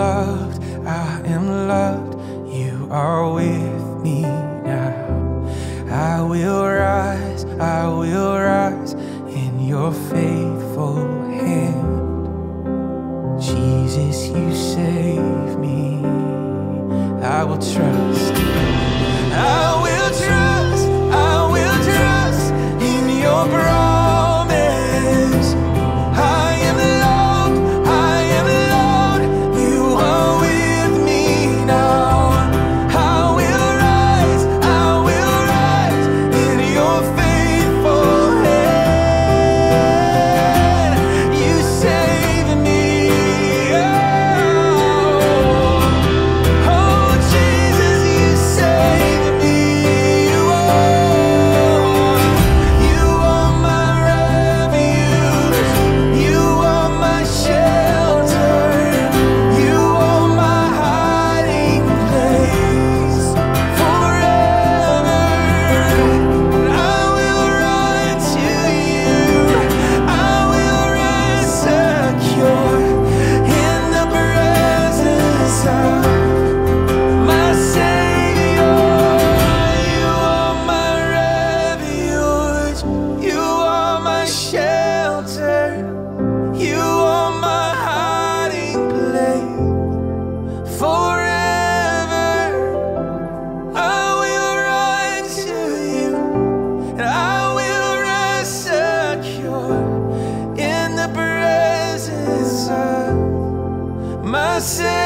loved, I am loved. You are with me now. I will rise in your faithful hand. Jesus, you save me. I will trust. I will trust in your promise. I am loved, you are with me now. I will rise in your faithful hand. You save me. Oh, Jesus, you save me. You are my refuge. You are my shelter. You are my hiding place forever. I will run to you. I will rest secure in the presence of my Savior. You are my refuge. You are my shelter. You are my hiding place forever. I will run to you, and I will rest secure in the presence of my Savior.